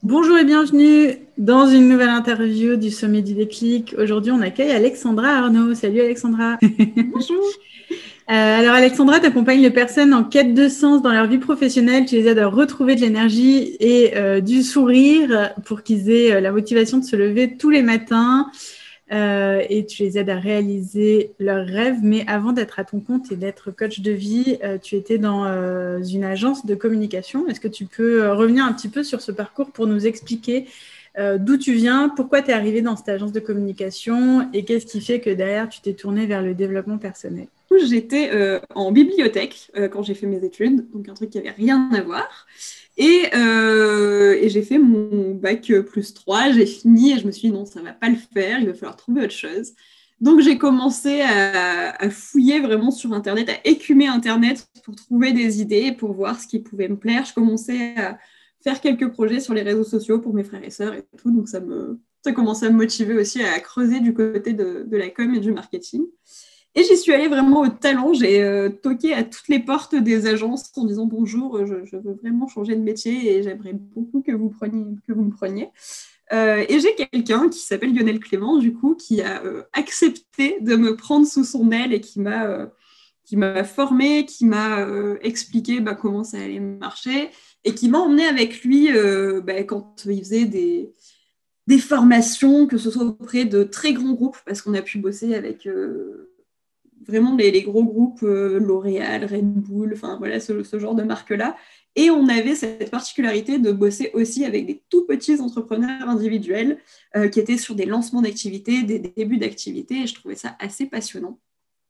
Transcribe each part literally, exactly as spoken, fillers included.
Bonjour et bienvenue dans une nouvelle interview du Sommet du Déclic. Aujourd'hui, on accueille Alexandra Arnaud. Salut Alexandra. Bonjour. Euh, alors Alexandra, tu accompagnes les personnes en quête de sens dans leur vie professionnelle. Tu les aides à retrouver de l'énergie et euh, du sourire pour qu'ils aient euh, la motivation de se lever tous les matins. Euh, et tu les aides à réaliser leurs rêves. Mais avant d'être à ton compte et d'être coach de vie, euh, tu étais dans euh, une agence de communication. Est-ce que tu peux euh, revenir un petit peu sur ce parcours pour nous expliquer euh, d'où tu viens, pourquoi tu es arrivé dans cette agence de communication et qu'est-ce qui fait que derrière, tu t'es tournée vers le développement personnel? J'étais euh, en bibliothèque euh, quand j'ai fait mes études, donc un truc qui n'avait rien à voir. Et, euh, et j'ai fait mon bac plus trois, j'ai fini et je me suis dit non, ça ne va pas le faire, il va falloir trouver autre chose. Donc j'ai commencé à, à fouiller vraiment sur Internet, à écumer Internet pour trouver des idées, pour voir ce qui pouvait me plaire. Je commençais à faire quelques projets sur les réseaux sociaux pour mes frères et sœurs et tout, donc ça, me, ça commençait à me motiver aussi à creuser du côté de, de la com et du marketing. Et j'y suis allée vraiment au talent. J'ai euh, toqué à toutes les portes des agences en disant bonjour, je, je veux vraiment changer de métier et j'aimerais beaucoup que vous, preniez, que vous me preniez. Euh, et j'ai quelqu'un qui s'appelle Lionel Clément, du coup, qui a euh, accepté de me prendre sous son aile et qui m'a, euh, qui m'a formée, qui m'a euh, expliqué bah, comment ça allait marcher et qui m'a emmenée avec lui euh, bah, quand il faisait des, des formations, que ce soit auprès de très grands groupes, parce qu'on a pu bosser avec... Euh, vraiment les, les gros groupes euh, L'Oréal, Red Bull, enfin voilà, ce, ce genre de marques-là. Et on avait cette particularité de bosser aussi avec des tout petits entrepreneurs individuels euh, qui étaient sur des lancements d'activités, des débuts d'activités, et je trouvais ça assez passionnant.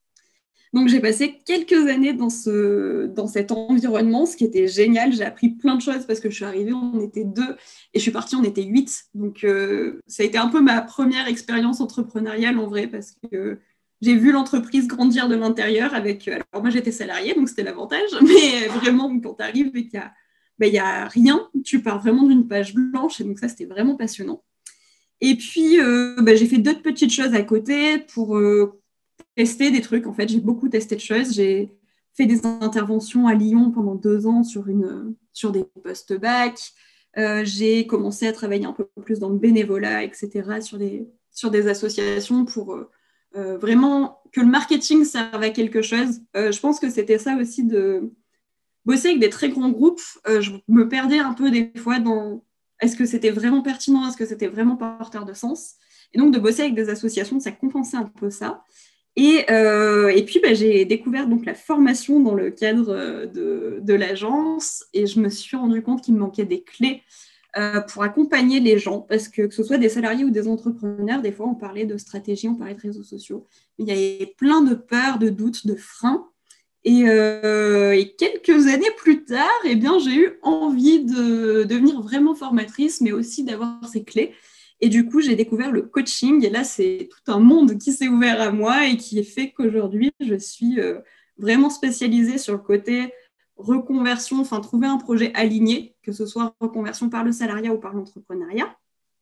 Donc j'ai passé quelques années dans, ce, dans cet environnement, ce qui était génial. J'ai appris plein de choses parce que je suis arrivée, on était deux, et je suis partie, on était huit. Donc euh, ça a été un peu ma première expérience entrepreneuriale en vrai, parce que j'ai vu l'entreprise grandir de l'intérieur avec... Alors moi j'étais salariée, donc c'était l'avantage, mais vraiment quand tu arrives et qu'il n'y a, ben, a rien, tu pars vraiment d'une page blanche, et donc ça c'était vraiment passionnant. Et puis euh, ben, j'ai fait d'autres petites choses à côté pour... Euh, tester des trucs. En fait, j'ai beaucoup testé de choses. J'ai fait des interventions à Lyon pendant deux ans sur, une, sur des postes bac. Euh, j'ai commencé à travailler un peu plus dans le bénévolat, et cetera, sur des, sur des associations pour euh, vraiment que le marketing serve à quelque chose. Euh, je pense que c'était ça aussi de bosser avec des très grands groupes. Euh, je me perdais un peu des fois dans est-ce que c'était vraiment pertinent, est-ce que c'était vraiment porteur de sens. Et donc, de bosser avec des associations, ça compensait un peu ça. Et, euh, et puis, bah, j'ai découvert donc, la formation dans le cadre de, de l'agence et je me suis rendu compte qu'il me manquait des clés euh, pour accompagner les gens, parce que que ce soit des salariés ou des entrepreneurs, des fois, on parlait de stratégie, on parlait de réseaux sociaux. Il y avait plein de peurs, de doutes, de freins. Et, euh, et quelques années plus tard, eh bien, j'ai eu envie de devenir vraiment formatrice, mais aussi d'avoir ces clés. Et du coup, j'ai découvert le coaching. Et là, c'est tout un monde qui s'est ouvert à moi et qui fait qu'aujourd'hui, je suis euh, vraiment spécialisée sur le côté reconversion, enfin, trouver un projet aligné, que ce soit reconversion par le salariat ou par l'entrepreneuriat.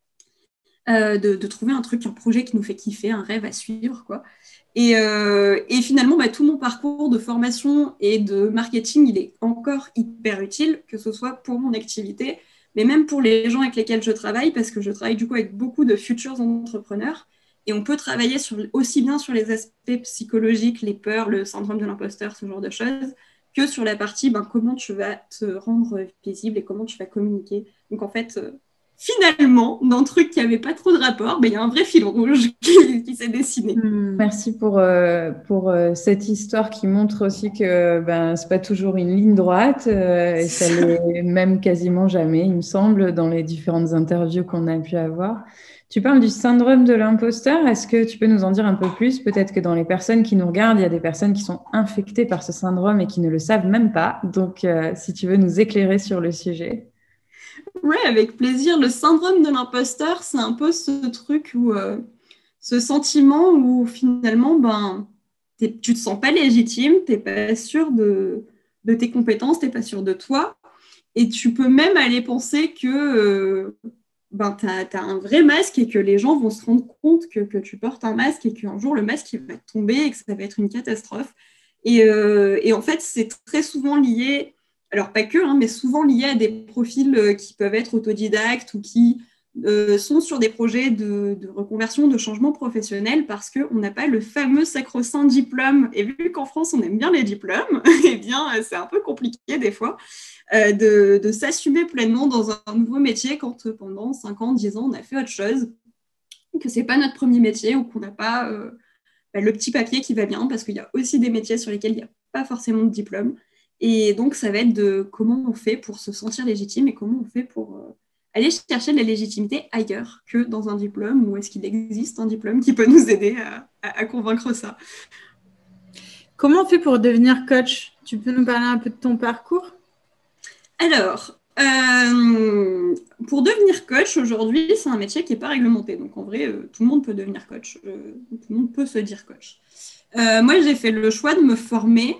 Euh, de, de trouver un truc, un projet qui nous fait kiffer, un rêve à suivre, quoi. Et, euh, et finalement, bah, tout mon parcours de formation et de marketing, il est encore hyper utile, que ce soit pour mon activité, mais même pour les gens avec lesquels je travaille, parce que je travaille du coup avec beaucoup de futurs entrepreneurs. Et on peut travailler sur, aussi bien sur les aspects psychologiques, les peurs, le syndrome de l'imposteur, ce genre de choses, que sur la partie ben, comment tu vas te rendre visible et comment tu vas communiquer. Donc en fait, euh, finalement, d'un truc qui n'avait pas trop de rapport, ben, il y a un vrai fil rouge qui, qui s'est dessiné. Hmm. Merci pour, euh, pour euh, cette histoire qui montre aussi que ben, ce n'est pas toujours une ligne droite euh, et ça l'est même quasiment jamais, il me semble, dans les différentes interviews qu'on a pu avoir. Tu parles du syndrome de l'imposteur. Est-ce que tu peux nous en dire un peu plus? Peut-être que dans les personnes qui nous regardent, il y a des personnes qui sont infectées par ce syndrome et qui ne le savent même pas. Donc, euh, si tu veux nous éclairer sur le sujet. Ouais, avec plaisir. Le syndrome de l'imposteur, c'est un peu ce truc où, euh, ce sentiment où finalement, ben, tu te sens pas légitime, tu n'es pas sûr de, de tes compétences, tu n'es pas sûr de toi. Et tu peux même aller penser que euh, ben, tu as un vrai masque et que les gens vont se rendre compte que, que tu portes un masque et qu'un jour, le masque il va tomber et que ça va être une catastrophe. Et, euh, et en fait, c'est très souvent lié alors pas que, hein, mais souvent liés à des profils euh, qui peuvent être autodidactes ou qui euh, sont sur des projets de, de reconversion, de changement professionnel parce qu'on n'a pas le fameux sacro-saint diplôme. Et vu qu'en France, on aime bien les diplômes, eh bien, c'est un peu compliqué des fois euh, de, de s'assumer pleinement dans un nouveau métier quand euh, pendant cinq ans, dix ans, on a fait autre chose, que ce n'est pas notre premier métier ou qu'on n'a pas euh, bah, le petit papier qui va bien parce qu'il y a aussi des métiers sur lesquels il n'y a pas forcément de diplôme. Et donc, ça va être de comment on fait pour se sentir légitime et comment on fait pour euh, aller chercher de la légitimité ailleurs que dans un diplôme, ou est-ce qu'il existe un diplôme qui peut nous aider à, à, à convaincre ça. Comment on fait pour devenir coach? Tu peux nous parler un peu de ton parcours? Alors, euh, pour devenir coach, aujourd'hui, c'est un métier qui n'est pas réglementé. Donc, en vrai, euh, tout le monde peut devenir coach. Euh, tout le monde peut se dire coach. Euh, moi, j'ai fait le choix de me former.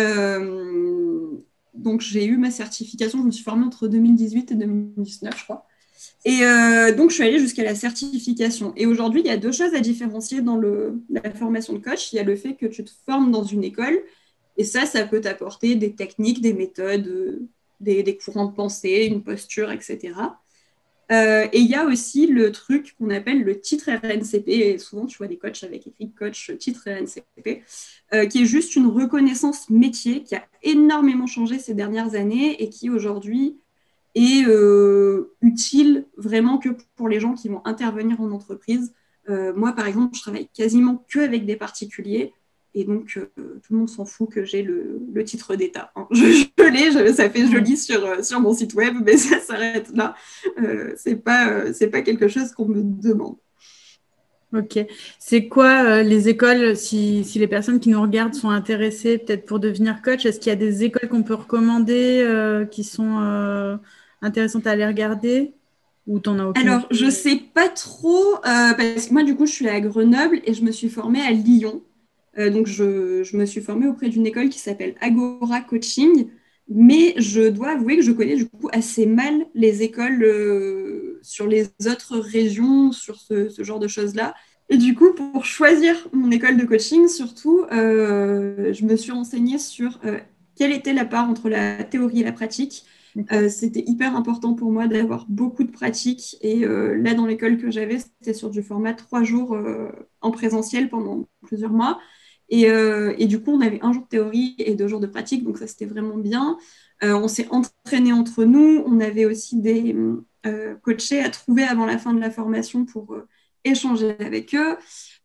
Euh, donc, j'ai eu ma certification. Je me suis formée entre deux mille dix-huit et deux mille dix-neuf, je crois. Et euh, donc, je suis allée jusqu'à la certification. Et aujourd'hui, il y a deux choses à différencier dans le, la formation de coach. Il y a le fait que tu te formes dans une école. Et ça, ça peut t'apporter des techniques, des méthodes, des, des courants de pensée, une posture, et cetera. Euh, et il y a aussi le truc qu'on appelle le titre R N C P. Et souvent, tu vois des coachs avec écrit coach titre R N C P, euh, qui est juste une reconnaissance métier qui a énormément changé ces dernières années et qui aujourd'hui est euh, utile vraiment que pour les gens qui vont intervenir en entreprise. Euh, moi, par exemple, je travaille quasiment que avec des particuliers. Et donc, euh, tout le monde s'en fout que j'ai le, le titre d'État. Hein. Je, je l'ai, je, ça fait joli sur, sur mon site web, mais ça s'arrête là. Euh, c'est pas, euh, c'est pas quelque chose qu'on me demande. Ok. C'est quoi euh, les écoles, si, si les personnes qui nous regardent sont intéressées peut-être pour devenir coach, est-ce qu'il y a des écoles qu'on peut recommander euh, qui sont euh, intéressantes à aller regarder ou t'en as aucune? Alors, je sais pas trop, euh, parce que moi, du coup, je suis à Grenoble et je me suis formée à Lyon. Euh, donc, je, je me suis formée auprès d'une école qui s'appelle Agora Coaching, mais je dois avouer que je connais du coup assez mal les écoles euh, sur les autres régions, sur ce, ce genre de choses-là. Et du coup, pour choisir mon école de coaching, surtout, euh, je me suis renseignée sur euh, quelle était la part entre la théorie et la pratique. Euh, c'était hyper important pour moi d'avoir beaucoup de pratique. Et euh, là, dans l'école que j'avais, c'était sur du format trois jours euh, en présentiel pendant plusieurs mois. Et, euh, et du coup, on avait un jour de théorie et deux jours de pratique. Donc, ça, c'était vraiment bien. Euh, on s'est entraînés entre nous. On avait aussi des euh, coachés à trouver avant la fin de la formation pour euh, échanger avec eux.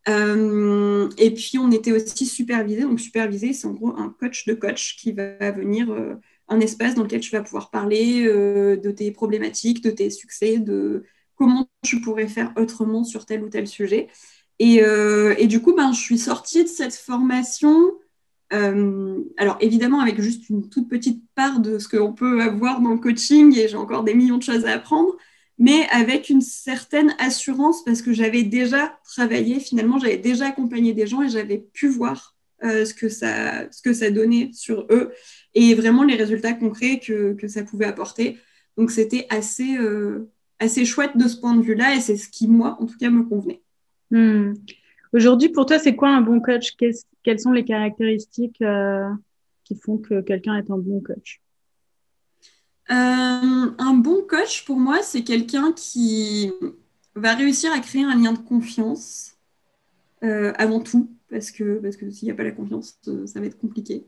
Euh, et puis, on était aussi supervisés. Donc, supervisé, c'est en gros un coach de coach qui va venir... Euh, un espace dans lequel tu vas pouvoir parler euh, de tes problématiques, de tes succès, de comment tu pourrais faire autrement sur tel ou tel sujet. Et, euh, et du coup, ben, je suis sortie de cette formation, euh, alors évidemment avec juste une toute petite part de ce qu'on peut avoir dans le coaching, et j'ai encore des millions de choses à apprendre, mais avec une certaine assurance parce que j'avais déjà travaillé, finalement, j'avais déjà accompagné des gens et j'avais pu voir euh, ce que ça, ce que ça donnait sur eux et vraiment les résultats concrets que, que ça pouvait apporter. Donc, c'était assez, euh, assez chouette de ce point de vue-là et c'est ce qui, moi, en tout cas, me convenait. Hmm. Aujourd'hui, pour toi, c'est quoi un bon coach? Qu'est-ce, quelles sont les caractéristiques euh, qui font que quelqu'un est un bon coach? Euh, un bon coach, pour moi, c'est quelqu'un qui va réussir à créer un lien de confiance euh, avant tout, parce que, parce que s'il n'y a pas la confiance, ça va être compliqué.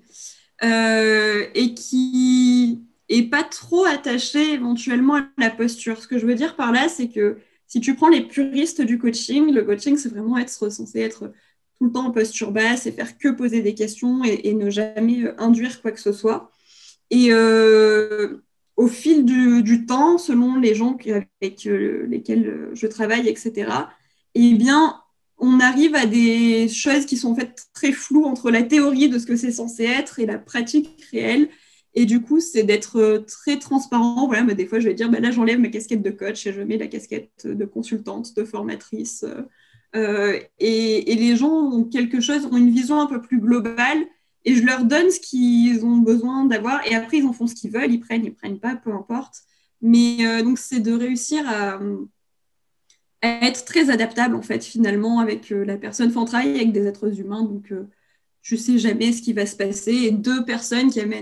Euh, et qui est pas trop attaché éventuellement à la posture. Ce que je veux dire par là, c'est que si tu prends les puristes du coaching, le coaching, c'est vraiment être censé être tout le temps en posture basse et faire que poser des questions et, et ne jamais induire quoi que ce soit. Et euh, au fil du, du, temps, selon les gens avec lesquels je travaille, et cetera, eh bien, on arrive à des choses qui sont en fait très floues entre la théorie de ce que c'est censé être et la pratique réelle. Et du coup, c'est d'être très transparent. Voilà, mais des fois, je vais dire, bah là, j'enlève ma casquette de coach et je mets la casquette de consultante, de formatrice. Euh, et, et les gens ont quelque chose, ont une vision un peu plus globale. Et je leur donne ce qu'ils ont besoin d'avoir. Et après, ils en font ce qu'ils veulent. Ils prennent, ils prennent pas, peu importe. Mais euh, donc, c'est de réussir à, à être très adaptable, en fait, finalement, avec euh, la personne. Enfin, on travaille avec des êtres humains, donc euh, je sais jamais ce qui va se passer. Et deux personnes qui amènent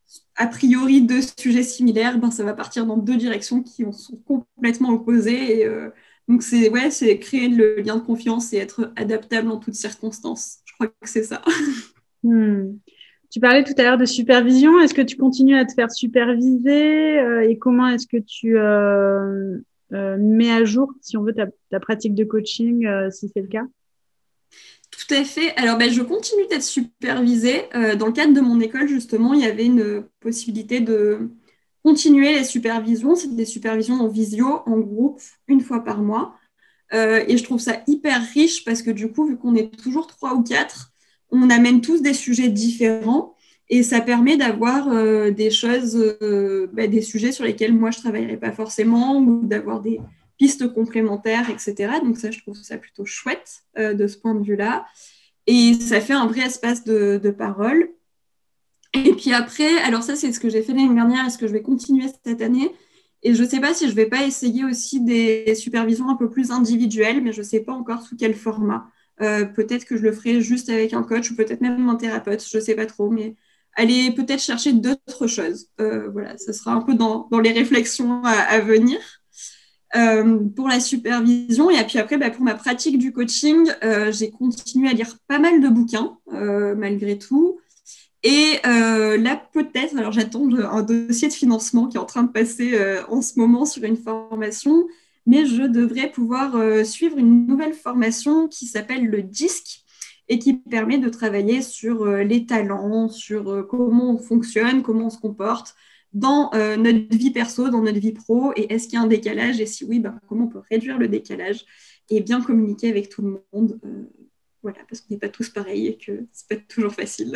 a priori deux sujets similaires, ben, ça va partir dans deux directions qui sont complètement opposées. Et, euh, donc, c'est, ouais, c'est créer le lien de confiance et être adaptable en toutes circonstances. Je crois que c'est ça. Hmm. Tu parlais tout à l'heure de supervision. Est-ce que tu continues à te faire superviser euh, et comment est-ce que tu euh, euh, mets à jour, si on veut, ta, ta pratique de coaching, euh, si c'est le cas? Tout à fait. Alors, ben, je continue d'être supervisée. Euh, dans le cadre de mon école, justement, il y avait une possibilité de continuer les supervisions. C'est des supervisions en visio, en groupe, une fois par mois. Euh, et je trouve ça hyper riche parce que du coup, vu qu'on est toujours trois ou quatre, on amène tous des sujets différents et ça permet d'avoir euh, des choses, euh, bah, des sujets sur lesquels moi je ne travaillerais pas forcément ou d'avoir des pistes complémentaires, et cetera. Donc ça, je trouve ça plutôt chouette euh, de ce point de vue-là. Et ça fait un vrai espace de, de parole. Et puis après, alors ça, c'est ce que j'ai fait l'année dernière et ce que je vais continuer cette année. Et je ne sais pas si je ne vais pas essayer aussi des supervisions un peu plus individuelles, mais je ne sais pas encore sous quel format. Euh, peut-être que je le ferai juste avec un coach ou peut-être même un thérapeute, je ne sais pas trop, mais aller peut-être chercher d'autres choses. Euh, voilà, ce sera un peu dans, dans les réflexions à, à venir. Euh, pour la supervision, et puis après, bah, pour ma pratique du coaching, euh, j'ai continué à lire pas mal de bouquins, euh, malgré tout. Et euh, là, peut-être, alors j'attends un dossier de financement qui est en train de passer euh, en ce moment sur une formation, mais je devrais pouvoir euh, suivre une nouvelle formation qui s'appelle le D I S C et qui permet de travailler sur euh, les talents, sur euh, comment on fonctionne, comment on se comporte dans euh, notre vie perso, dans notre vie pro, et est-ce qu'il y a un décalage, et si oui, ben, comment on peut réduire le décalage et bien communiquer avec tout le monde. Euh, voilà, parce qu'on n'est pas tous pareils et que c'est pas toujours facile.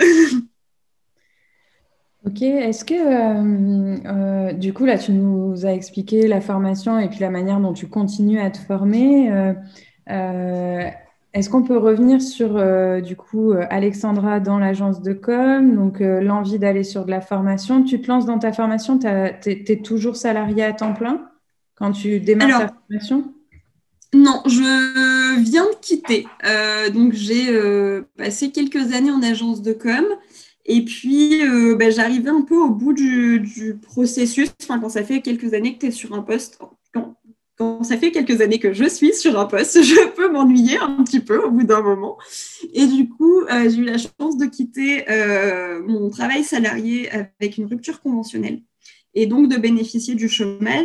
Ok, est-ce que euh, euh, du coup là tu nous as expliqué la formation et puis la manière dont tu continues à te former. Euh, euh, est-ce qu'on peut revenir sur euh, du coup Alexandra dans l'agence de com, donc euh, l'envie d'aller sur de la formation. Tu te lances dans ta formation, tu es toujours salarié à temps plein quand tu démarres Alors, ta formation? Non, je viens de quitter. Euh, donc, j'ai euh, passé quelques années en agence de com. Et puis, euh, bah, j'arrivais un peu au bout du, du processus. Enfin, quand ça fait quelques années que tu es sur un poste, quand, quand ça fait quelques années que je suis sur un poste, je peux m'ennuyer un petit peu au bout d'un moment. Et du coup, euh, j'ai eu la chance de quitter euh, mon travail salarié avec une rupture conventionnelle et donc de bénéficier du chômage.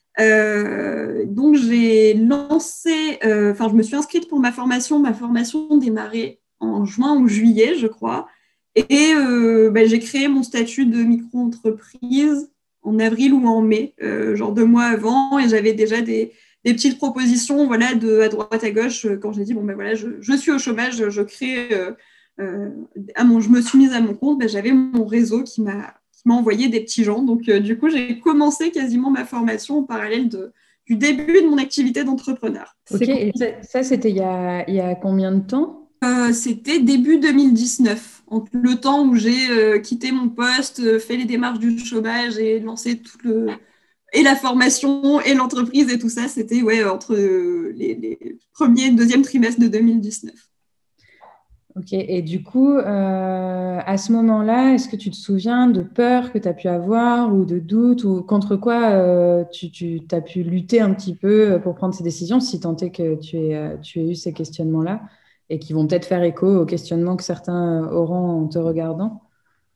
Euh, donc j'ai lancé, enfin euh, je me suis inscrite pour ma formation. Ma formation démarrait en juin ou juillet, je crois. Et euh, bah, j'ai créé mon statut de micro-entreprise en avril ou en mai, euh, genre deux mois avant, et j'avais déjà des, des petites propositions, voilà, de à droite à gauche. Quand j'ai dit bon ben voilà, je, je suis au chômage, je, je crée, euh, euh, à mon, je me suis mise à mon compte. Ben, j'avais mon réseau qui m'a m'a envoyé des petits gens. Donc, euh, du coup, j'ai commencé quasiment ma formation en parallèle de, du début de mon activité d'entrepreneur. Ok, et ça, ça c'était il y a, il y a combien de temps? euh, C'était début deux mille dix-neuf, entre le temps où j'ai euh, quitté mon poste, euh, fait les démarches du chômage et lancé tout le... et la formation et l'entreprise et tout ça. C'était ouais, entre euh, les, les premiers et deuxième trimestre de deux mille dix-neuf. Ok, et du coup, euh, à ce moment-là, est-ce que tu te souviens de peurs que tu as pu avoir ou de doutes ou contre quoi euh, tu, tu as pu lutter un petit peu pour prendre ces décisions, si tant est que tu aies, euh, tu aies eu ces questionnements-là et qui vont peut-être faire écho aux questionnements que certains auront en te regardant?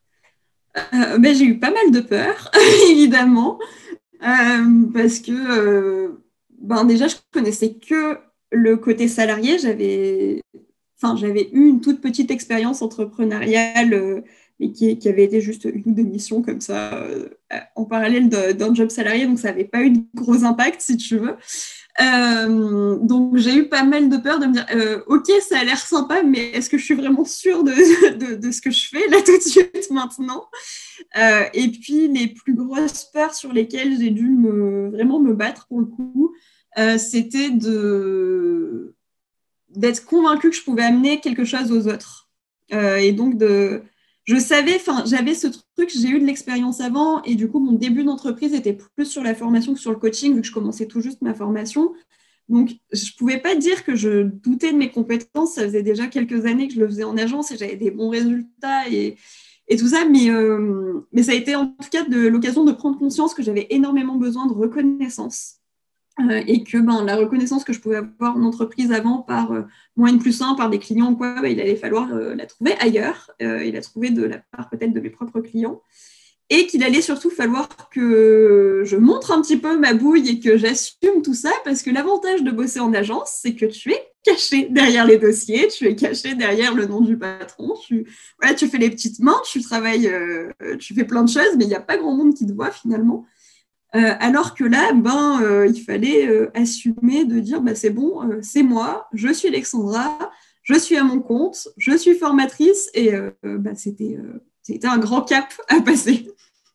Euh, ben, j'ai eu pas mal de peur, évidemment, euh, parce que euh, ben, déjà, je connaissais que le côté salarié. J'avais enfin, j'avais eu une toute petite expérience entrepreneuriale, euh, mais qui, qui avait été juste une ou deux missions comme ça, euh, en parallèle de, d'un job salarié, donc ça n'avait pas eu de gros impact, si tu veux. Euh, donc j'ai eu pas mal de peur de me dire, euh, ok, ça a l'air sympa, mais est-ce que je suis vraiment sûre de, de, de ce que je fais là tout de suite maintenant? Euh, et puis les plus grosses peurs sur lesquelles j'ai dû me, vraiment me battre pour le coup, euh, c'était de d'être convaincue que je pouvais amener quelque chose aux autres. Euh, et donc, de, je savais, enfin, j'avais ce truc, j'ai eu de l'expérience avant, et du coup, mon début d'entreprise était plus sur la formation que sur le coaching, vu que je commençais tout juste ma formation. Donc, je ne pouvais pas dire que je doutais de mes compétences. Ça faisait déjà quelques années que je le faisais en agence et j'avais des bons résultats. Et, et tout ça. Mais, euh, mais ça a été en tout cas de l'occasion de prendre conscience que j'avais énormément besoin de reconnaissance. Euh, et que ben, la reconnaissance que je pouvais avoir en entreprise avant par euh, mon N plus un, par des clients ou quoi, ben, il allait falloir euh, la trouver ailleurs, euh, et la trouver de la part peut-être de mes propres clients, et qu'il allait surtout falloir que je montre un petit peu ma bouille et que j'assume tout ça, parce que l'avantage de bosser en agence, c'est que tu es caché derrière les dossiers, tu es caché derrière le nom du patron, tu, voilà, tu fais les petites mains, tu travailles, euh, tu fais plein de choses, mais il n'y a pas grand monde qui te voit finalement. Euh, alors que là, ben, euh, il fallait euh, assumer de dire bah, c'est bon, euh, c'est moi, je suis Alexandra, je suis à mon compte, je suis formatrice, et euh, bah, c'était, euh, c'était un grand cap à passer.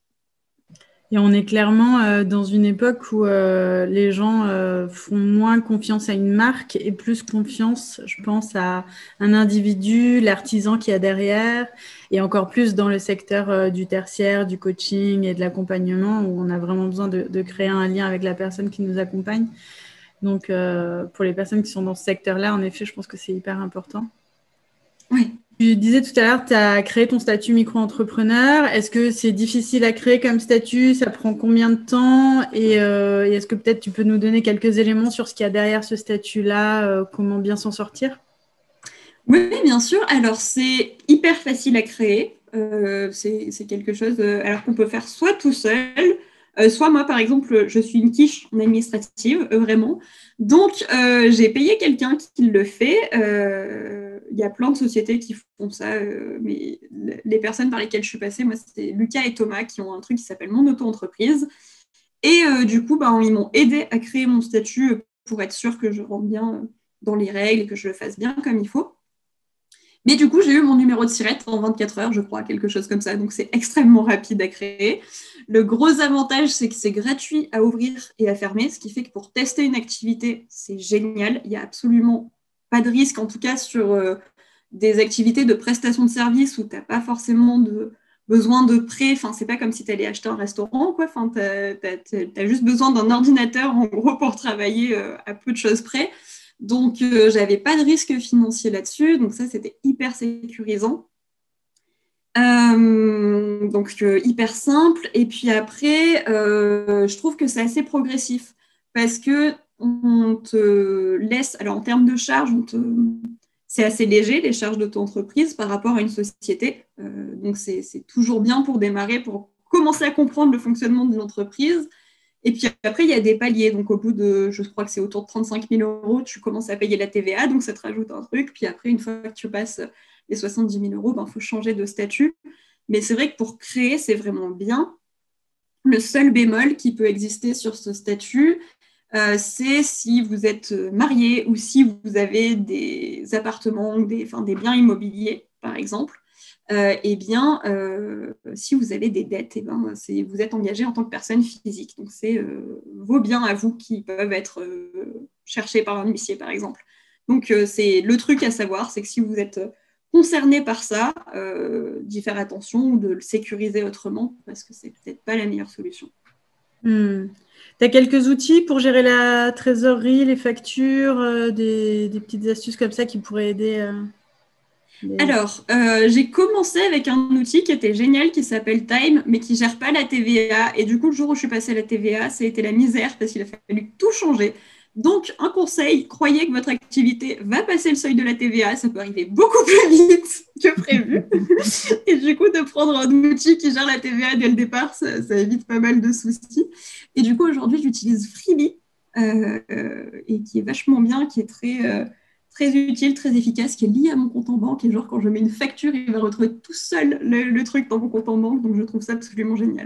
Et on est clairement euh, dans une époque où euh, les gens euh, font moins confiance à une marque et plus confiance, je pense, à un individu, l'artisan qu'il y a derrière, et encore plus dans le secteur euh, du tertiaire, du coaching et de l'accompagnement, où on a vraiment besoin de, de créer un lien avec la personne qui nous accompagne. Donc, euh, pour les personnes qui sont dans ce secteur-là, en effet, je pense que c'est hyper important. Oui. Tu disais tout à l'heure, tu as créé ton statut micro-entrepreneur. Est-ce que c'est difficile à créer comme statut? Ça prend combien de temps? Et, euh, et est-ce que peut-être tu peux nous donner quelques éléments sur ce qu'il y a derrière ce statut-là, euh, comment bien s'en sortir? Oui, bien sûr. Alors, c'est hyper facile à créer. Euh, c'est, c'est quelque chose euh, alors qu'on peut faire soit tout seul, euh, soit moi, par exemple, je suis une quiche en administrative, euh, vraiment. Donc, euh, j'ai payé quelqu'un qui le fait. Euh, il y a plein de sociétés qui font ça, euh, mais les personnes par lesquelles je suis passée, moi, c'était Lucas et Thomas qui ont un truc qui s'appelle Mon Auto-entreprise. Et euh, du coup, bah, ils m'ont aidé à créer mon statut pour être sûr que je rentre bien dans les règles et que je le fasse bien comme il faut. Mais du coup, j'ai eu mon numéro de SIRET en vingt-quatre heures, je crois, quelque chose comme ça. Donc, c'est extrêmement rapide à créer. Le gros avantage, c'est que c'est gratuit à ouvrir et à fermer, ce qui fait que pour tester une activité, c'est génial. Il n'y a absolument pas de risque, en tout cas sur euh, des activités de prestation de services où tu n'as pas forcément de besoin de prêt. Enfin, c'est pas comme si tu allais acheter un restaurant, quoi. Enfin, tu as juste besoin d'un ordinateur, en gros, pour travailler euh, à peu de choses près. Donc, euh, je n'avais pas de risque financier là-dessus. Donc, ça, c'était hyper sécurisant. Euh, donc, euh, hyper simple. Et puis après, euh, je trouve que c'est assez progressif parce qu'on te laisse, alors en termes de charges, on te, c'est assez léger, les charges d'auto-entreprise par rapport à une société. Euh, donc, c'est, c'est toujours bien pour démarrer, pour commencer à comprendre le fonctionnement d'une entreprise. Et puis après, il y a des paliers. Donc, au bout de, je crois que c'est autour de trente-cinq mille euros, tu commences à payer la T V A. Donc, ça te rajoute un truc. Puis après, une fois que tu passes les soixante-dix mille euros, ben, faut changer de statut. Mais c'est vrai que pour créer, c'est vraiment bien. Le seul bémol qui peut exister sur ce statut, euh, c'est si vous êtes marié ou si vous avez des appartements, des, enfin, des biens immobiliers, par exemple. Euh, eh bien, euh, si vous avez des dettes, eh ben, c'est, vous êtes engagé en tant que personne physique. Donc, c'est euh, vos biens à vous qui peuvent être euh, cherchés par un huissier, par exemple. Donc, euh, c'est le truc à savoir, c'est que si vous êtes concerné par ça, euh, d'y faire attention ou de le sécuriser autrement, parce que c'est peut-être pas la meilleure solution. Hmm. Tu as quelques outils pour gérer la trésorerie, les factures, euh, des, des petites astuces comme ça qui pourraient aider euh... Les... Alors, euh, j'ai commencé avec un outil qui était génial, qui s'appelle Time, mais qui ne gère pas la T V A. Et du coup, le jour où je suis passée à la T V A, ça a été la misère parce qu'il a fallu tout changer. Donc, un conseil, croyez que votre activité va passer le seuil de la T V A. Ça peut arriver beaucoup plus vite que prévu. Et du coup, de prendre un outil qui gère la T V A dès le départ, ça, ça évite pas mal de soucis. Et du coup, aujourd'hui, j'utilise Freebie, euh, euh, et qui est vachement bien, qui est très... Euh, très utile, très efficace, qui est lié à mon compte en banque. Et genre, quand je mets une facture, il va retrouver tout seul le, le truc dans mon compte en banque. Donc, je trouve ça absolument génial.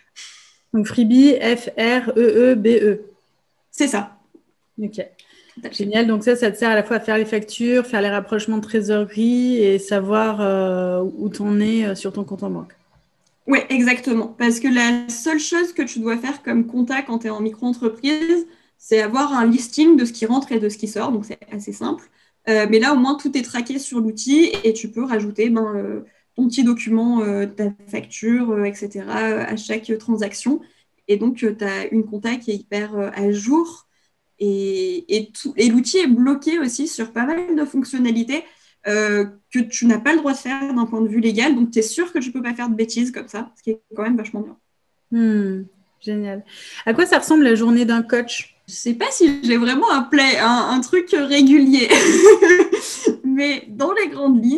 Donc, Freebie, F R E E B E. C'est ça. Ok. Génial. Donc, ça, ça te sert à la fois à faire les factures, faire les rapprochements de trésorerie et savoir euh, où tu en es sur ton compte en banque. Oui, exactement. Parce que la seule chose que tu dois faire comme compta quand tu es en micro-entreprise, c'est avoir un listing de ce qui rentre et de ce qui sort. Donc, c'est assez simple. Euh, mais là, au moins, tout est traqué sur l'outil et tu peux rajouter ben, euh, ton petit document, euh, ta facture, euh, et cetera à chaque transaction. Et donc, euh, tu as une compta qui est hyper euh, à jour. Et, et, tout, et l'outil est bloqué aussi sur pas mal de fonctionnalités. euh, que tu n'as pas le droit de faire d'un point de vue légal. Donc, tu es sûr que tu ne peux pas faire de bêtises comme ça, ce qui est quand même vachement bien. Hmm, génial. À quoi ça ressemble la journée d'un coach? Je ne sais pas si j'ai vraiment un, play, un, un truc régulier, mais dans les grandes lignes,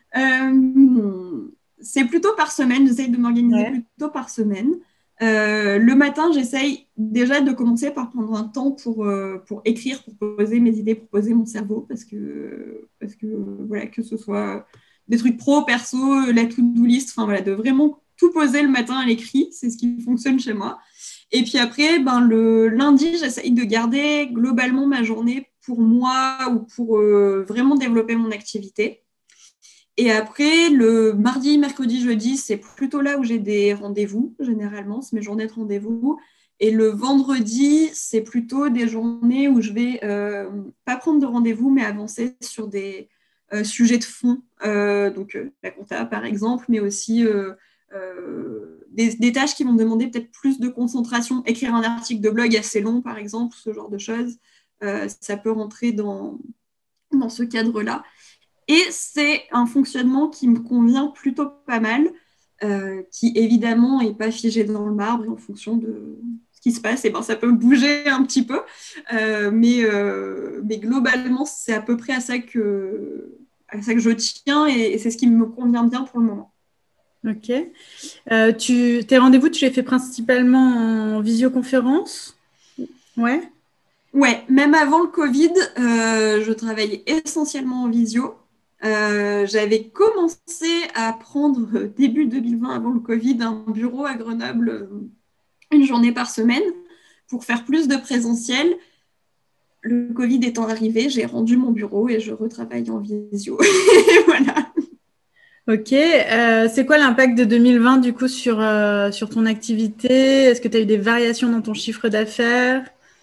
euh, c'est plutôt par semaine. J'essaye de m'organiser Ouais. plutôt par semaine. Euh, le matin, j'essaye déjà de commencer par prendre un temps pour, euh, pour écrire, pour poser mes idées, pour poser mon cerveau, parce que, parce que voilà, que ce soit des trucs pro, perso, la to-do list, enfin voilà, de vraiment tout poser le matin à l'écrit, c'est ce qui fonctionne chez moi. Et puis après, ben, le lundi, j'essaye de garder globalement ma journée pour moi ou pour euh, vraiment développer mon activité. Et après, le mardi, mercredi, jeudi, c'est plutôt là où j'ai des rendez-vous, généralement, c'est mes journées de rendez-vous. Et le vendredi, c'est plutôt des journées où je vais euh, pas prendre de rendez-vous, mais avancer sur des euh, sujets de fond. Euh, donc, euh, la compta, par exemple, mais aussi euh, euh, des, des tâches qui vont me demander peut-être plus de concentration. Écrire un article de blog assez long, par exemple, ce genre de choses. Euh, ça peut rentrer dans, dans ce cadre-là. Et c'est un fonctionnement qui me convient plutôt pas mal, euh, qui évidemment n'est pas figé dans le marbre et en fonction de ce qui se passe, et ben, ça peut bouger un petit peu. Euh, mais, euh, mais globalement, c'est à peu près à ça que, à ça que je tiens et, et c'est ce qui me convient bien pour le moment. Ok. Euh, tu, tes rendez-vous, tu les fais principalement en visioconférence? Ouais. Ouais, même avant le Covid, euh, je travaillais essentiellement en visio. Euh, j'avais commencé à prendre euh, début deux mille vingt, avant le Covid, un bureau à Grenoble, euh, une journée par semaine pour faire plus de présentiel. Le Covid étant arrivé, j'ai rendu mon bureau et je retravaille en visio. Et voilà. Ok. Euh, c'est quoi l'impact de deux mille vingt du coup sur, euh, sur ton activité? Est-ce que tu as eu des variations dans ton chiffre d'affaires?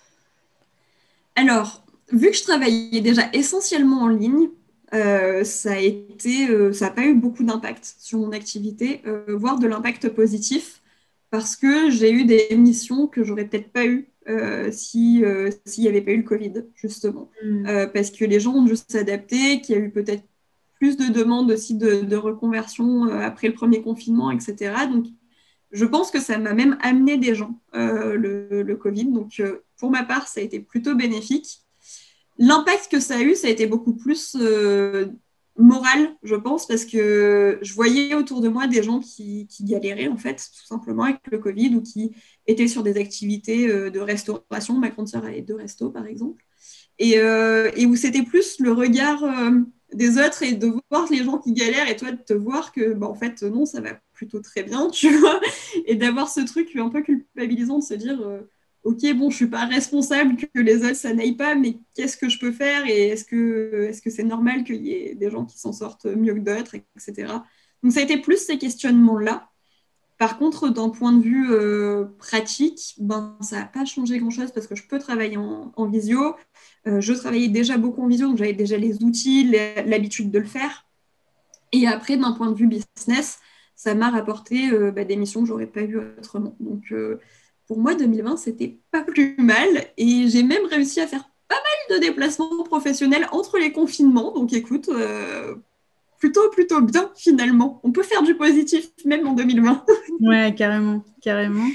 Alors, vu que je travaillais déjà essentiellement en ligne, euh, ça a été, euh, ça n'a pas eu beaucoup d'impact sur mon activité, euh, voire de l'impact positif, parce que j'ai eu des missions que j'aurais peut-être pas eues euh, si, euh, s'il n'y avait pas eu le Covid, justement. Mm. Euh, parce que les gens ont dû s'adapter, qu'il y a eu peut-être plus de demandes aussi de, de reconversion euh, après le premier confinement, et cetera. Donc, je pense que ça m'a même amené des gens, euh, le, le Covid. Donc, euh, pour ma part, ça a été plutôt bénéfique. L'impact que ça a eu, ça a été beaucoup plus euh, moral, je pense, parce que je voyais autour de moi des gens qui, qui galéraient, en fait, tout simplement avec le Covid ou qui étaient sur des activités euh, de restauration. Ma grande sœur avait deux restos, par exemple. Et, euh, et où c'était plus le regard euh, des autres et de voir les gens qui galèrent et toi de te voir que, bah, en fait, non, ça va plutôt très bien, tu vois, et d'avoir ce truc un peu culpabilisant de se dire, euh, ok, bon, je suis pas responsable que les autres, ça n'aille pas, mais qu'est-ce que je peux faire et est-ce que est-ce que c'est normal qu'il y ait des gens qui s'en sortent mieux que d'autres, et cetera. Donc ça a été plus ces questionnements-là. Par contre, d'un point de vue euh, pratique, ben, ça n'a pas changé grand-chose parce que je peux travailler en, en visio. Euh, je travaillais déjà beaucoup en visio, donc j'avais déjà les outils, les- l'habitude de le faire. Et après, d'un point de vue business, ça m'a rapporté euh, bah, des missions que j'aurais pas eues autrement. Donc, euh, pour moi, deux mille vingt, c'était pas plus mal. Et j'ai même réussi à faire pas mal de déplacements professionnels entre les confinements. Donc, écoute, euh, plutôt, plutôt bien finalement. On peut faire du positif même en deux mille vingt. Ouais, carrément, carrément.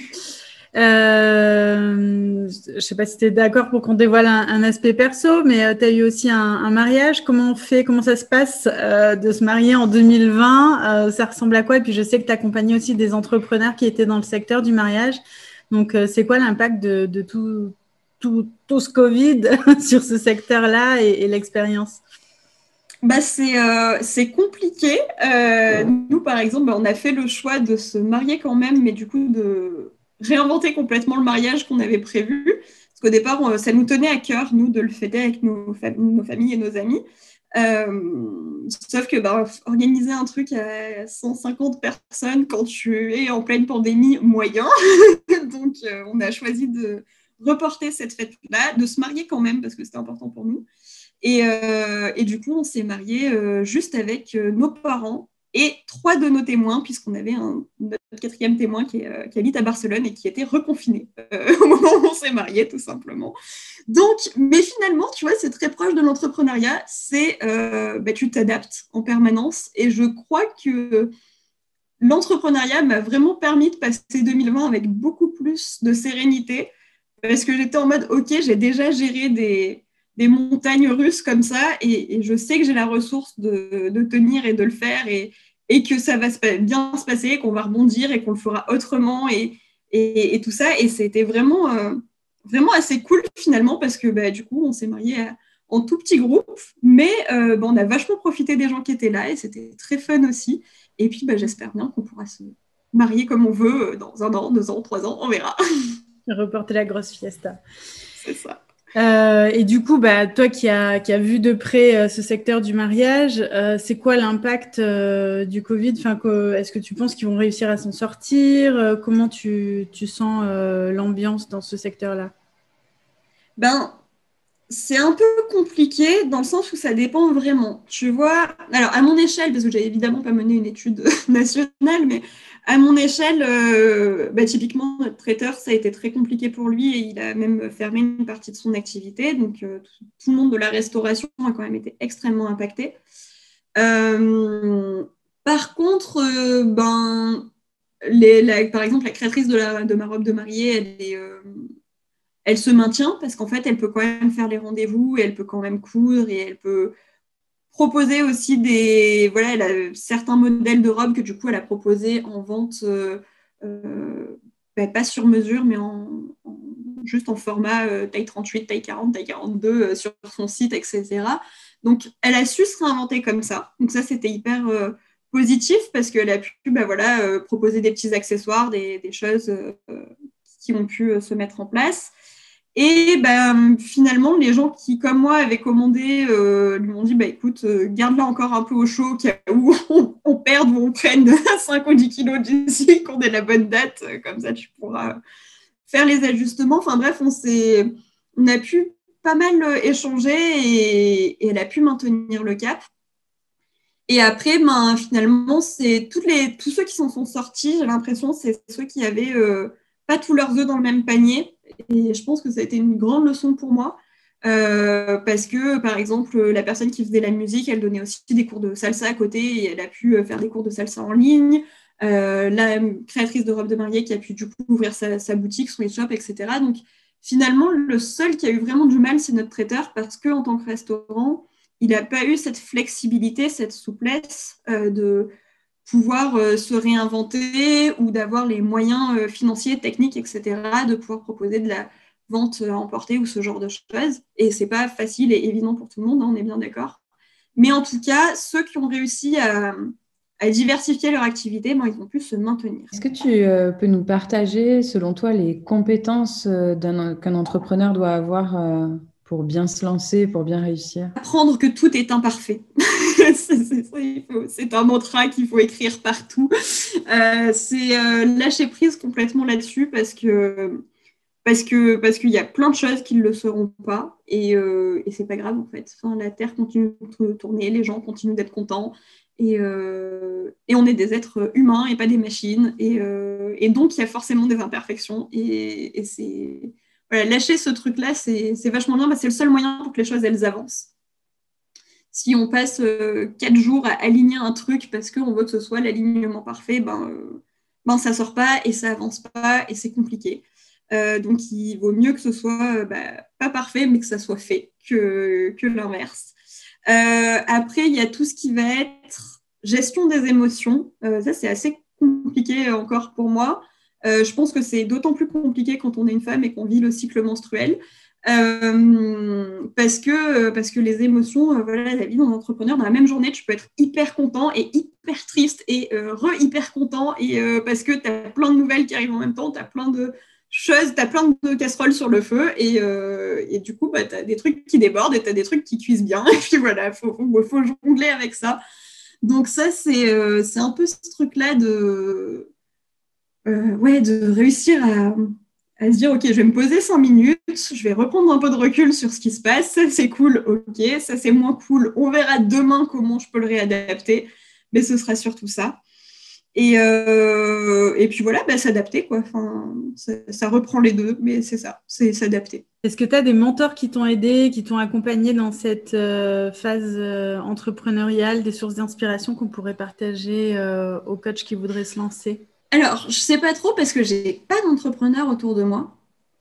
Euh, je ne sais pas si tu es d'accord pour qu'on dévoile un, un aspect perso, mais tu as eu aussi un, un mariage. Comment on fait, comment ça se passe euh, de se marier en deux mille vingt? Euh, ça ressemble à quoi? Et puis je sais que tu accompagnes aussi des entrepreneurs qui étaient dans le secteur du mariage. Donc, euh, c'est quoi l'impact de, de tout, tout, tout ce Covid sur ce secteur-là et, et l'expérience? Bah, c'est euh, c'est compliqué. Euh, nous, par exemple, bah, on a fait le choix de se marier quand même, mais du coup de réinventer complètement le mariage qu'on avait prévu. Parce qu'au départ, on- ça nous tenait à cœur, nous, de le fêter avec nos, fam- nos familles et nos amis. Euh, sauf que bah, organiser un truc à cent cinquante personnes quand tu es en pleine pandémie, moyen. Donc, euh, on a choisi de reporter cette fête-là, de se marier quand même, parce que c'était important pour nous. Et, euh, et du coup, on s'est mariés euh, juste avec euh, nos parents et trois de nos témoins, puisqu'on avait un, notre quatrième témoin qui, est, euh, qui habite à Barcelone et qui était reconfiné euh, au moment où on s'est mariés, tout simplement. Donc, mais finalement, tu vois, c'est très proche de l'entrepreneuriat, c'est euh, bah, tu t'adaptes en permanence, et je crois que l'entrepreneuriat m'a vraiment permis de passer deux mille vingt avec beaucoup plus de sérénité, parce que j'étais en mode, ok, j'ai déjà géré des, des montagnes russes comme ça, et, et je sais que j'ai la ressource de, de tenir et de le faire, et, et que ça va se, bien se passer, qu'on va rebondir et qu'on le fera autrement, et, et, et tout ça. Et c'était vraiment, euh, vraiment assez cool finalement, parce que bah, du coup, on s'est mariés à, en tout petit groupe, mais euh, bah, on a vachement profité des gens qui étaient là, et c'était très fun aussi. Et puis, bah, j'espère bien qu'on pourra se marier comme on veut dans un an, deux ans, trois ans, on verra. Reporter la grosse fiesta. C'est ça. Euh, et du coup, bah, toi qui as qui a vu de près euh, ce secteur du mariage, euh, c'est quoi l'impact euh, du Covid? Enfin, que, est-ce que tu penses qu'ils vont réussir à s'en sortir? euh, Comment tu, tu sens euh, l'ambiance dans ce secteur-là? Ben, c'est un peu compliqué dans le sens où ça dépend vraiment. Tu vois, alors à mon échelle, parce que j'ai évidemment pas mené une étude nationale, mais à mon échelle, euh, bah, typiquement, notre traiteur, ça a été très compliqué pour lui et il a même fermé une partie de son activité. Donc, euh, tout, tout le monde de la restauration a quand même été extrêmement impacté. Euh, par contre, euh, ben, les, la, par exemple, la créatrice de, la, de ma robe de mariée, elle est... Euh, elle se maintient parce qu'en fait, elle peut quand même faire les rendez-vous et elle peut quand même coudre et elle peut proposer aussi des... Voilà, elle a certains modèles de robes que du coup, elle a proposé en vente, euh, euh, bah, pas sur mesure, mais en, en, juste en format euh, taille trente-huit, taille quarante, taille quarante-deux euh, sur son site, et cetera. Donc, elle a su se réinventer comme ça. Donc ça, c'était hyper euh, positif parce qu'elle a pu bah, voilà, euh, proposer des petits accessoires, des, des choses euh, qui ont pu euh, se mettre en place. Et ben, finalement, les gens qui, comme moi, avaient commandé, euh, lui m'ont dit, bah, écoute, euh, garde-la encore un peu au chaud, où on, on perde ou on prenne cinq ou dix kilos d'ici, qu'on ait la bonne date, comme ça tu pourras faire les ajustements. Enfin bref, on, s'est, on a pu pas mal échanger et, et elle a pu maintenir le cap. Et après, ben, finalement, c'est toutes les, tous ceux qui s'en sont sortis, j'ai l'impression, c'est ceux qui avaient euh, pas tous leurs œufs dans le même panier. Et je pense que ça a été une grande leçon pour moi. Euh, parce que, par exemple, la personne qui faisait la musique, elle donnait aussi des cours de salsa à côté et elle a pu faire des cours de salsa en ligne. Euh, la créatrice de robes de mariée qui a pu du coup ouvrir sa, sa boutique, son e-shop, et cetera. Donc, finalement, le seul qui a eu vraiment du mal, c'est notre traiteur parce qu'en tant que restaurant, il n'a pas eu cette flexibilité, cette souplesse euh, de pouvoir euh, se réinventer ou d'avoir les moyens euh, financiers, techniques, et cetera, de pouvoir proposer de la vente à emporter ou ce genre de choses. Et ce n'est pas facile et évident pour tout le monde, hein, on est bien d'accord. Mais en tout cas, ceux qui ont réussi à, à diversifier leur activité, ben, ils ont pu se maintenir. Est-ce que tu euh, peux nous partager, selon toi, les compétences euh, d'un, qu'un entrepreneur doit avoir euh, pour bien se lancer, pour bien réussir? Apprendre que tout est imparfait. c'est, c'est, c'est, c'est un mantra qu'il faut écrire partout. Euh, c'est euh, lâcher prise complètement là-dessus parce que parce que parce qu'il y a plein de choses qui ne le seront pas et, euh, et c'est pas grave en fait. Enfin, la Terre continue de tourner, les gens continuent d'être contents et, euh, et on est des êtres humains et pas des machines et, euh, et donc il y a forcément des imperfections et, et c'est voilà, lâcher ce truc-là, c'est, c'est vachement bien, c'est le seul moyen pour que les choses, elles avancent. Si on passe euh, quatre jours à aligner un truc parce qu'on veut que ce soit l'alignement parfait, ben, euh, ben ça ne sort pas et ça avance pas et c'est compliqué. Euh, donc, il vaut mieux que ce soit euh, bah, pas parfait, mais que ça soit fait que, que l'inverse. Euh, après, il y a tout ce qui va être gestion des émotions. Euh, ça, c'est assez compliqué encore pour moi. Euh, je pense que c'est d'autant plus compliqué quand on est une femme et qu'on vit le cycle menstruel. Euh, parce, que, parce que les émotions, euh, voilà, la vie d'un entrepreneur, dans la même journée, tu peux être hyper content et hyper triste et euh, re-hyper content et, euh, parce que tu as plein de nouvelles qui arrivent en même temps, tu as plein de choses, tu as plein de casseroles sur le feu et, euh, et du coup, bah, tu as des trucs qui débordent et tu as des trucs qui cuisent bien et puis voilà, il faut, faut, faut jongler avec ça. Donc ça, c'est, euh, c'est un peu ce truc-là de... Euh, ouais, de réussir à, à se dire, ok, je vais me poser cinq minutes, je vais reprendre un peu de recul sur ce qui se passe, ça c'est cool, ok, ça c'est moins cool, on verra demain comment je peux le réadapter, mais ce sera surtout ça. Et, euh, et puis voilà, bah, s'adapter, quoi. Enfin, ça, ça reprend les deux, mais c'est ça, c'est s'adapter. Est-ce que tu as des mentors qui t'ont aidé, qui t'ont accompagné dans cette euh, phase euh, entrepreneuriale, des sources d'inspiration qu'on pourrait partager euh, aux coachs qui voudraient se lancer? Alors, je sais pas trop parce que j'ai pas d'entrepreneur autour de moi.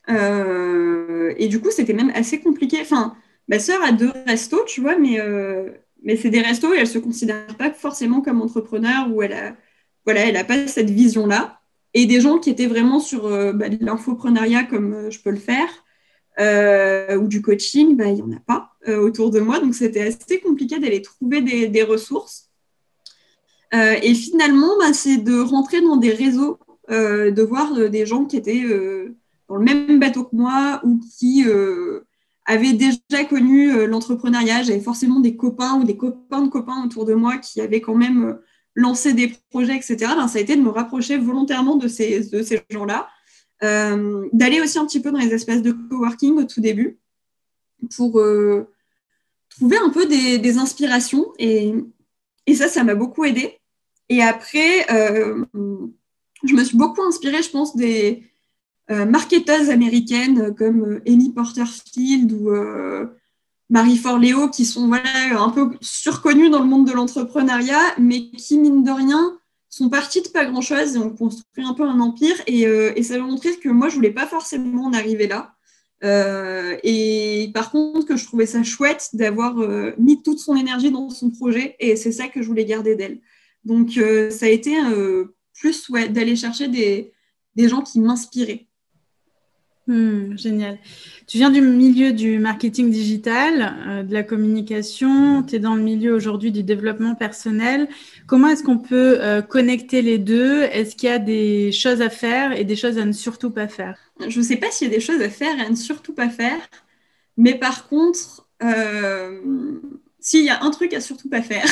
Euh, et du coup, c'était même assez compliqué. Enfin, ma sœur a deux restos, tu vois, mais, euh, mais c'est des restos et elle se considère pas forcément comme entrepreneur ou elle a, voilà, elle a pas cette vision-là. Et des gens qui étaient vraiment sur euh, bah, de l'infoprenariat comme euh, je peux le faire euh, ou du coaching, bah, il y en a pas euh, autour de moi. Donc, c'était assez compliqué d'aller trouver des, des ressources. Euh, et finalement, bah, c'est de rentrer dans des réseaux, euh, de voir euh, des gens qui étaient euh, dans le même bateau que moi ou qui euh, avaient déjà connu euh, l'entrepreneuriat. J'avais forcément des copains ou des copains de copains autour de moi qui avaient quand même euh, lancé des projets, et cetera. Ben, ça a été de me rapprocher volontairement de ces, de ces gens-là, euh, d'aller aussi un petit peu dans les espaces de coworking au tout début pour euh, trouver un peu des, des inspirations. Et, et ça, ça m'a beaucoup aidée. Et après, euh, je me suis beaucoup inspirée, je pense, des euh, marketeuses américaines comme euh, Amy Porterfield ou euh, Marie Forleo, qui sont voilà, un peu surconnues dans le monde de l'entrepreneuriat, mais qui, mine de rien, sont parties de pas grand-chose et ont construit un peu un empire. Et, euh, et ça m'a montré que moi, je voulais pas forcément en arriver là. Euh, et par contre, que je trouvais ça chouette d'avoir euh, mis toute son énergie dans son projet. Et c'est ça que je voulais garder d'elle. Donc, euh, ça a été euh, plus ouais, d'aller chercher des, des gens qui m'inspiraient. Hmm, génial. Tu viens du milieu du marketing digital, euh, de la communication, tu es dans le milieu aujourd'hui du développement personnel. Comment est-ce qu'on peut euh, connecter les deux? Est-ce qu'il y a des choses à faire et des choses à ne surtout pas faire? Je ne sais pas s'il y a des choses à faire et à ne surtout pas faire, mais par contre, euh, s'il y a un truc à surtout pas faire,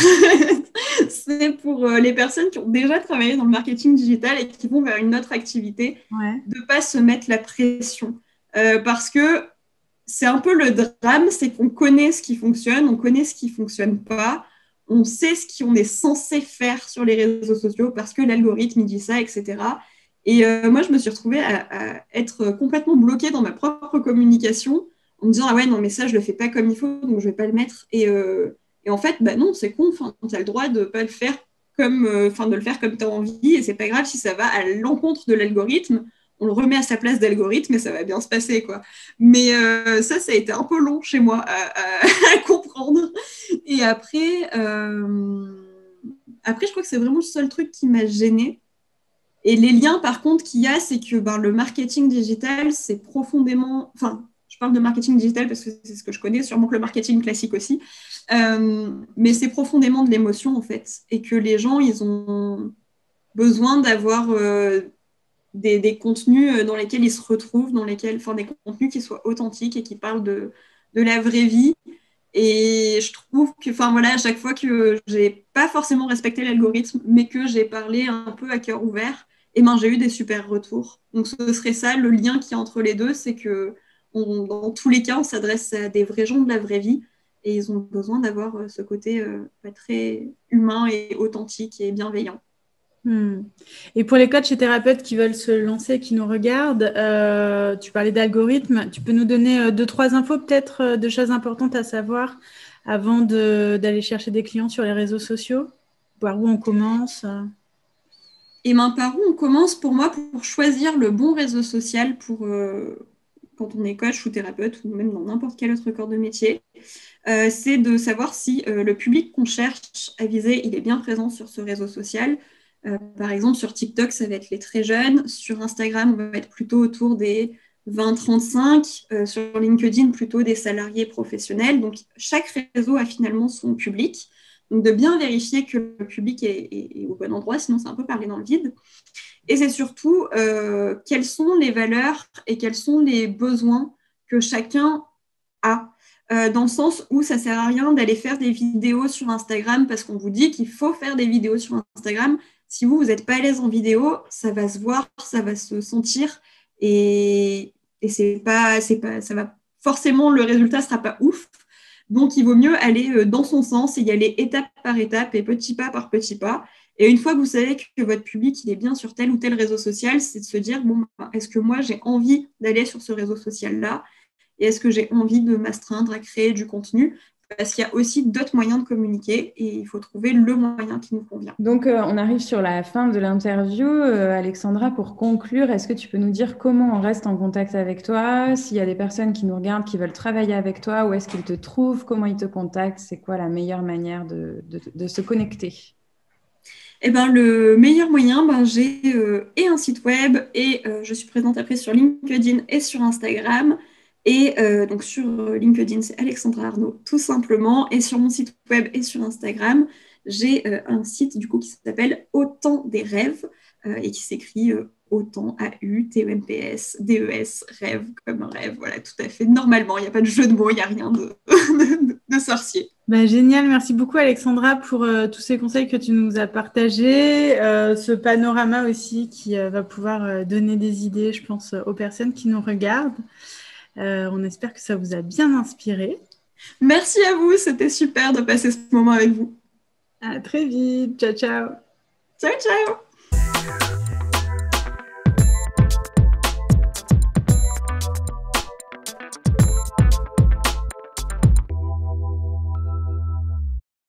c'est pour euh, les personnes qui ont déjà travaillé dans le marketing digital et qui vont vers une autre activité, Ouais. de ne pas se mettre la pression. Euh, parce que c'est un peu le drame, c'est qu'on connaît ce qui fonctionne, on connaît ce qui ne fonctionne pas, on sait ce qu'on est censé faire sur les réseaux sociaux parce que l'algorithme il dit ça, et cetera. Et euh, moi, je me suis retrouvée à, à être complètement bloquée dans ma propre communication en me disant « Ah ouais, non, mais ça, je ne le fais pas comme il faut, donc je ne vais pas le mettre. » Et, euh, et en fait, bah non, c'est con, tu as le droit de pas le faire comme, euh, de le faire comme tu as envie, et c'est pas grave si ça va à l'encontre de l'algorithme. On le remet à sa place d'algorithme et ça va bien se passer, quoi. Mais euh, ça, ça a été un peu long chez moi à, à, à comprendre. Et après, euh, après, je crois que c'est vraiment le seul truc qui m'a gênée. Et les liens, par contre, qu'il y a, c'est que ben, le marketing digital, c'est profondément... Enfin, je parle de marketing digital parce que c'est ce que je connais, sûrement que le marketing classique aussi. Euh, mais c'est profondément de l'émotion, en fait. Et que les gens, ils ont besoin d'avoir... Euh, Des, des contenus dans lesquels ils se retrouvent, dans lesquels, enfin, des contenus qui soient authentiques et qui parlent de, de la vraie vie. Et je trouve que, enfin voilà, à chaque fois que j'ai pas forcément respecté l'algorithme, mais que j'ai parlé un peu à cœur ouvert, et ben j'ai eu des super retours. Donc ce serait ça, le lien qui est entre les deux, c'est que on, dans tous les cas, on s'adresse à des vrais gens de la vraie vie, et ils ont besoin d'avoir ce côté euh, très humain et authentique et bienveillant. Hmm. Et pour les coachs et thérapeutes qui veulent se lancer, qui nous regardent, euh, tu parlais d'algorithme, tu peux nous donner euh, deux, trois infos peut-être euh, de choses importantes à savoir avant de, d'aller chercher des clients sur les réseaux sociaux? Par où on commence? Et ben, par où on commence pour moi pour choisir le bon réseau social pour euh, quand on est coach ou thérapeute ou même dans n'importe quel autre corps de métier, euh, c'est de savoir si euh, le public qu'on cherche à viser, il est bien présent sur ce réseau social. Euh, par exemple, sur TikTok, ça va être les très jeunes. Sur Instagram, on va être plutôt autour des vingt trente-cinq. Euh, sur LinkedIn, plutôt des salariés professionnels. Donc, chaque réseau a finalement son public. Donc, de bien vérifier que le public est, est, est au bon endroit, sinon c'est un peu parler dans le vide. Et c'est surtout euh, quelles sont les valeurs et quels sont les besoins que chacun a. Euh, dans le sens où ça ne sert à rien d'aller faire des vidéos sur Instagram parce qu'on vous dit qu'il faut faire des vidéos sur Instagram. Si vous, vous n'êtes pas à l'aise en vidéo, ça va se voir, ça va se sentir et, et c'est pas, c'est pas, ça va, forcément, le résultat ne sera pas ouf. Donc, il vaut mieux aller dans son sens et y aller étape par étape et petit pas par petit pas. Et une fois que vous savez que votre public il est bien sur tel ou tel réseau social, c'est de se dire, bon, est-ce que moi, j'ai envie d'aller sur ce réseau social-là? Et est-ce que j'ai envie de m'astreindre à créer du contenu? Parce qu'il y a aussi d'autres moyens de communiquer et il faut trouver le moyen qui nous convient. Donc, euh, on arrive sur la fin de l'interview. Euh, Alexandra, pour conclure, est-ce que tu peux nous dire comment on reste en contact avec toi? S'il y a des personnes qui nous regardent, qui veulent travailler avec toi, où est-ce qu'ils te trouvent? Comment ils te contactent? C'est quoi la meilleure manière de, de, de se connecter? Eh ben, le meilleur moyen, ben, j'ai euh, et un site web et euh, je suis présente après sur LinkedIn et sur Instagram. Et euh, donc sur LinkedIn, c'est Alexandra Arnaud, tout simplement. Et sur mon site web et sur Instagram, j'ai euh, un site du coup qui s'appelle Autant des rêves euh, et qui s'écrit euh, Autant A U T E M P S D E S rêve comme un rêve. Voilà, tout à fait normalement. Il n'y a pas de jeu de mots, il n'y a rien de, de, de sorcier. Bah, génial, merci beaucoup Alexandra pour euh, tous ces conseils que tu nous as partagés, euh, ce panorama aussi qui euh, va pouvoir euh, donner des idées, je pense, aux personnes qui nous regardent. Euh, on espère que ça vous a bien inspiré. Merci à vous, c'était super de passer ce moment avec vous. À très vite, ciao ciao. Ciao ciao.